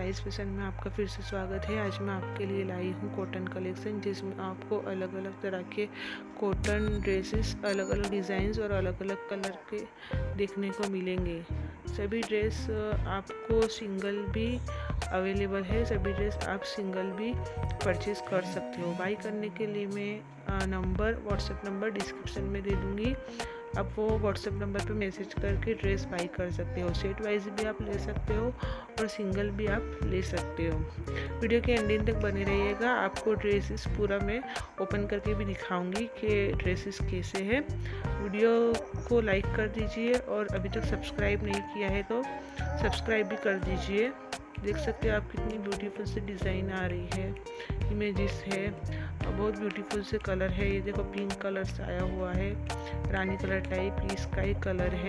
Size fashion में आपका फिर से स्वागत है। आज मैं आपके लिए लाई हूँ कॉटन कलेक्शन, जिसमें आपको अलग अलग तरह के कॉटन ड्रेसेस, अलग अलग डिज़ाइंस और अलग अलग कलर के देखने को मिलेंगे। सभी ड्रेस आपको सिंगल भी अवेलेबल है, सभी ड्रेस आप सिंगल भी परचेज़ कर सकते हो। बाई करने के लिए मैं व्हाट्सएप नंबर डिस्क्रिप्शन में दे दूँगी। आप वो व्हाट्सएप नंबर पे मैसेज करके ड्रेस बाई कर सकते हो। सेट वाइज भी आप ले सकते हो और सिंगल भी आप ले सकते हो। वीडियो के एंडिंग तक बने रहिएगा। आपको ड्रेसेस पूरा मैं ओपन करके भी दिखाऊंगी कि ड्रेसेस कैसे हैं। वीडियो को लाइक कर दीजिए और अभी तक सब्सक्राइब नहीं किया है तो सब्सक्राइब भी कर दीजिए। देख सकते हो आप कितनी ब्यूटीफुल से डिज़ाइन आ रही है, इमेजेस है, बहुत ब्यूटीफुल से कलर है। ये देखो पिंक कलर से आया हुआ है, रानी कलर टाइप, ये स्काई कलर है।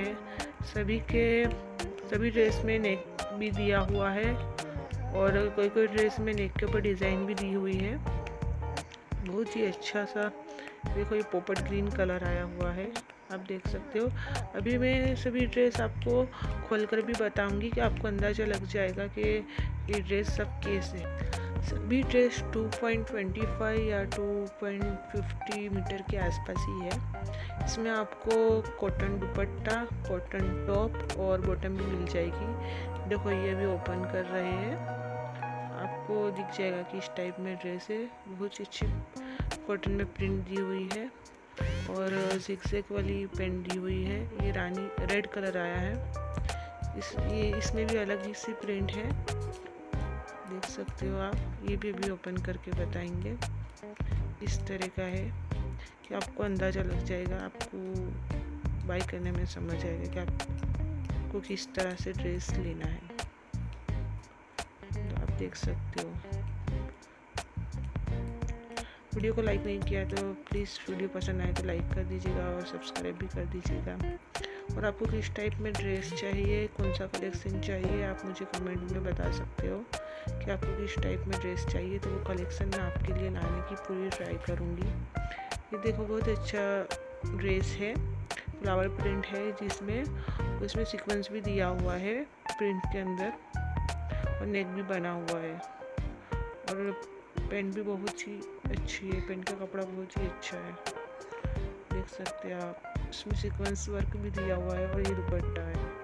सभी ड्रेस में नेक भी दिया हुआ है और कोई ड्रेस में नेक के ऊपर डिज़ाइन भी दी हुई है। बहुत ही अच्छा सा देखो, ये पोपट ग्रीन कलर आया हुआ है, आप देख सकते हो। अभी मैं सभी ड्रेस आपको खोलकर भी बताऊंगी कि आपको अंदाज़ा लग जाएगा कि ये ड्रेस सब कैसे है। सभी ड्रेस 2.25 या 2.50 मीटर के आसपास ही है। इसमें आपको कॉटन दुपट्टा, कॉटन टॉप और बॉटम भी मिल जाएगी। देखो ये भी ओपन कर रहे हैं, आपको दिख जाएगा कि इस टाइप में ड्रेस है। बहुत अच्छी कॉटन में प्रिंट दी हुई है और जिगजैग वाली पेंट दी हुई है। ये रानी रेड कलर आया है। इसमें भी अलग ही सी प्रिंट है, देख सकते हो आप। ये भी अभी ओपन करके बताएंगे। इस तरह का है कि आपको अंदाज़ा लग जाएगा, आपको बाई करने में समझ आएगा कि आपको किस तरह से ड्रेस लेना है। तो आप देख सकते हो। वीडियो को लाइक नहीं किया तो प्लीज़, वीडियो पसंद आए तो लाइक कर दीजिएगा और सब्सक्राइब भी कर दीजिएगा। और आपको किस टाइप में ड्रेस चाहिए, कौन सा कलेक्शन चाहिए, आप मुझे कमेंट में बता सकते हो कि आपको किस टाइप में ड्रेस चाहिए। तो वो कलेक्शन मैं आपके लिए लाने की पूरी ट्राई करूँगी। ये देखो बहुत अच्छा ड्रेस है, फ्लावर प्रिंट है, जिसमें उसमें सीक्वेंस भी दिया हुआ है प्रिंट के अंदर और नेक भी बना हुआ है और पेंट भी बहुत ही अच्छी है। पेंट का कपड़ा बहुत ही अच्छा है, देख सकते हैं आप। इसमें सीक्वेंस वर्क भी दिया हुआ है और ये दुपट्टा है।